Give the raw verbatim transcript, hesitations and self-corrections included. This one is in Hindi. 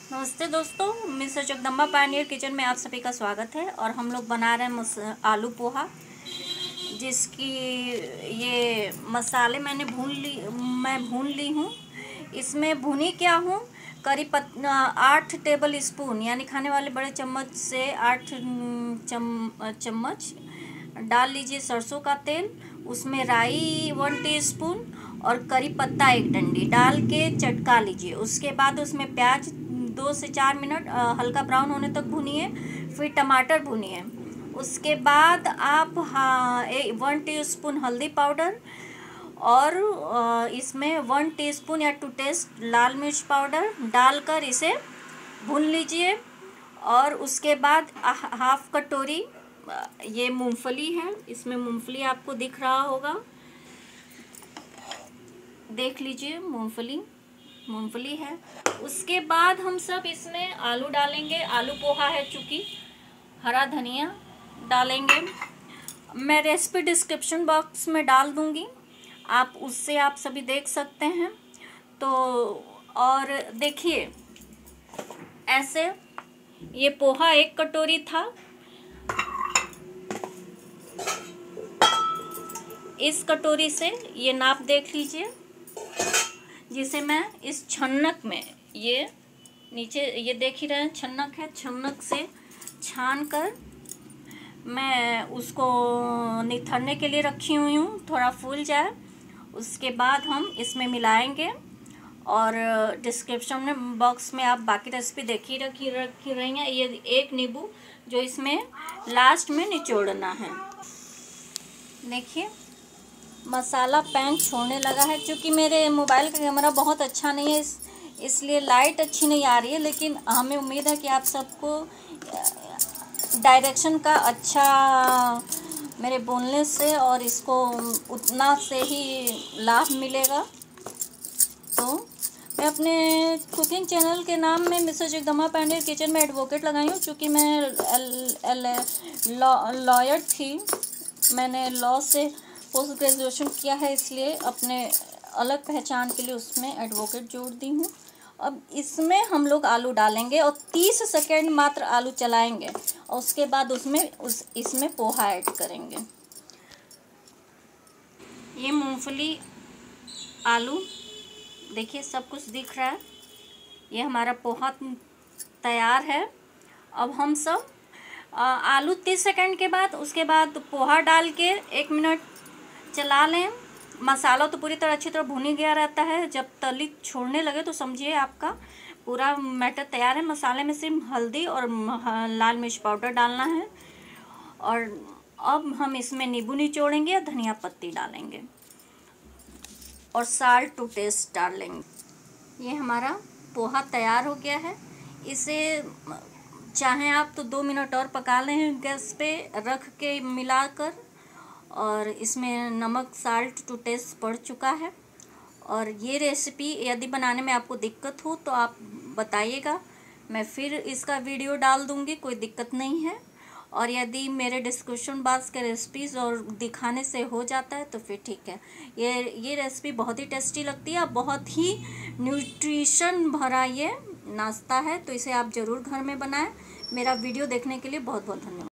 नमस्ते दोस्तों, मिसेस जगदम्बा पायनियर किचन में आप सभी का स्वागत है। और हम लोग बना रहे हैं आलू पोहा, जिसकी ये मसाले मैंने भून ली मैं भून ली हूँ। इसमें भुनी क्या हूँ, करीब आठ टेबल स्पून यानी खाने वाले बड़े चम्मच से आठ चम चम्मच डाल लीजिए सरसों का तेल। उसमें राई वन टीस्पून और करी पत्ता एक डंडी डाल के चटका लीजिए। उसके बाद उसमें प्याज दो से चार मिनट हल्का ब्राउन होने तक भूनिए, फिर टमाटर भूनिए। उसके बाद आप हाँ वन टीस्पून हल्दी पाउडर और इसमें वन टीस्पून या टू टेस्ट लाल मिर्च पाउडर डालकर इसे भून लीजिए। और उसके बाद हाफ कटोरी ये मूंगफली है, इसमें मूंगफली आपको दिख रहा होगा, देख लीजिए मूंगफली मूंगफली है। उसके बाद हम सब इसमें आलू डालेंगे। आलू पोहा है चूँकि, हरा धनिया डालेंगे। मैं रेसिपी डिस्क्रिप्शन बॉक्स में डाल दूँगी, आप उससे आप सभी देख सकते हैं। तो और देखिए, ऐसे ये पोहा एक कटोरी था। इस कटोरी से ये नाप देख लीजिए, जिसे मैं इस छन्नक में, ये नीचे ये देख ही रहे हैं छन्नक है, छन्नक से छान कर मैं उसको निथरने के लिए रखी हुई हूँ, थोड़ा फूल जाए। उसके बाद हम इसमें मिलाएंगे। और डिस्क्रिप्शन में बॉक्स में आप बाकी रेसिपी देखी रखी रखी रही हैं। ये एक नींबू जो इसमें लास्ट में निचोड़ना है। देखिए मसाला पैन छोड़ने लगा है। क्योंकि मेरे मोबाइल का कैमरा बहुत अच्छा नहीं है, इस इसलिए लाइट अच्छी नहीं आ रही है, लेकिन हमें उम्मीद है कि आप सबको डायरेक्शन का अच्छा मेरे बोलने से और इसको उतना से ही लाभ मिलेगा। तो मैं अपने कुकिंग चैनल के नाम में मिसेस जगदम्बा पायनियर किचन में एडवोकेट लगाई हूँ। क्योंकि मैं लॉयर थी, मैंने लॉ से पोस्ट ग्रेजुएशन किया है, इसलिए अपने अलग पहचान के लिए उसमें एडवोकेट जोड़ दी हूँ। अब इसमें हम लोग आलू डालेंगे और तीस सेकेंड मात्र आलू चलाएंगे और उसके बाद उसमें उस इसमें पोहा ऐड करेंगे। ये मूंगफली, आलू, देखिए सब कुछ दिख रहा है। ये हमारा पोहा तैयार है। अब हम सब आलू तीस सेकेंड के बाद उसके बाद पोहा डाल के एक मिनट चला लें। मसाला तो पूरी तरह अच्छी तरह भुनी गया रहता है। जब तली छोड़ने लगे तो समझिए आपका पूरा मैटर तैयार है। मसाले में सिर्फ हल्दी और लाल मिर्च पाउडर डालना है। और अब हम इसमें नींबू निचोड़ेंगे या धनिया पत्ती डालेंगे और साल्ट टू टेस्ट डाल लेंगे। ये हमारा पोहा तैयार हो गया है। इसे चाहें आप तो दो मिनट और पका लें गैस पे रख के मिलाकर। और इसमें नमक साल्ट टू टेस्ट पड़ चुका है। और ये रेसिपी यदि बनाने में आपको दिक्कत हो तो आप बताइएगा, मैं फिर इसका वीडियो डाल दूँगी, कोई दिक्कत नहीं है। और यदि मेरे डिस्क्रिप्शन बॉक्स के रेसिपीज़ और दिखाने से हो जाता है तो फिर ठीक है। ये ये रेसिपी बहुत ही टेस्टी लगती है, बहुत ही न्यूट्रिशन भरा ये नाश्ता है। तो इसे आप ज़रूर घर में बनाएं। मेरा वीडियो देखने के लिए बहुत बहुत धन्यवाद।